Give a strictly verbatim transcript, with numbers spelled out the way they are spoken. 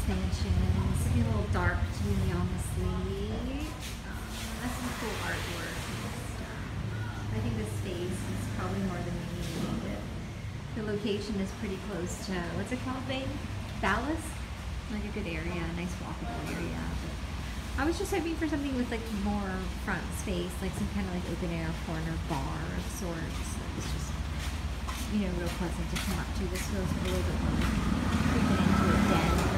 expansions. Looking a little dark to me, honestly. Uh, that's some cool artwork and stuff. I think the space is probably more than we need. The location is pretty close to, what's it called, babe? Dallas? Like a good area, a nice walkable area. But I was just hoping for something with like more front space, like some kind of like open air corner bar of sorts. It's just, you know, real pleasant to come up to. This feels a little bit more like creeping into a den.